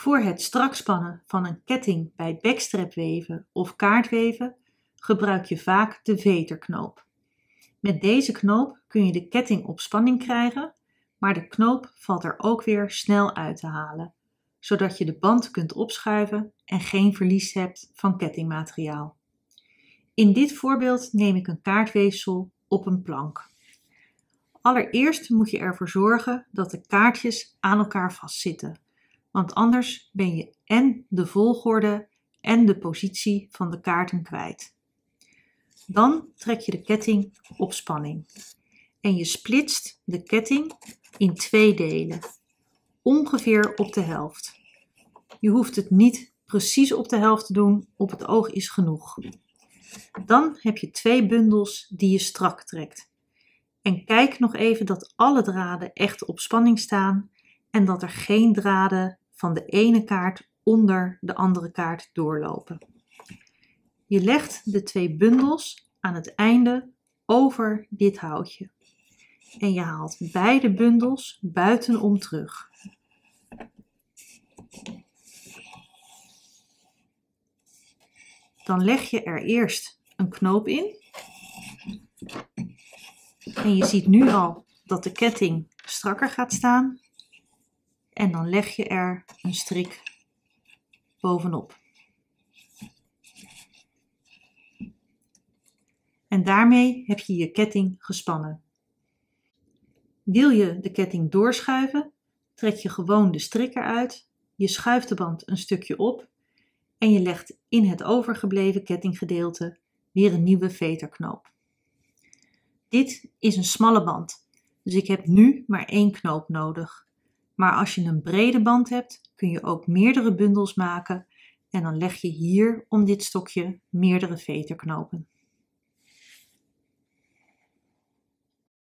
Voor het strak spannen van een ketting bij backstrapweven of kaartweven gebruik je vaak de veterknoop. Met deze knoop kun je de ketting op spanning krijgen, maar de knoop valt er ook weer snel uit te halen, zodat je de band kunt opschuiven en geen verlies hebt van kettingmateriaal. In dit voorbeeld neem ik een kaartweefsel op een plank. Allereerst moet je ervoor zorgen dat de kaartjes aan elkaar vastzitten, want anders ben je en de volgorde en de positie van de kaarten kwijt. Dan trek je de ketting op spanning en je splitst de ketting in 2 delen, ongeveer op de helft. Je hoeft het niet precies op de helft te doen, op het oog is genoeg. Dan heb je 2 bundels die je strak trekt. En kijk nog even dat alle draden echt op spanning staan en dat er geen draden van de ene kaart onder de andere kaart doorlopen. Je legt de 2 bundels aan het einde over dit houtje. En je haalt beide bundels buitenom terug. Dan leg je er eerst een knoop in. En je ziet nu al dat de ketting strakker gaat staan. En dan leg je er een strik bovenop. En daarmee heb je je ketting gespannen. Wil je de ketting doorschuiven, trek je gewoon de strik eruit, je schuift de band een stukje op en je legt in het overgebleven kettinggedeelte weer een nieuwe veterknoop. Dit is een smalle band, dus ik heb nu maar 1 knoop nodig. Maar als je een brede band hebt, kun je ook meerdere bundels maken en dan leg je hier om dit stokje meerdere veterknopen.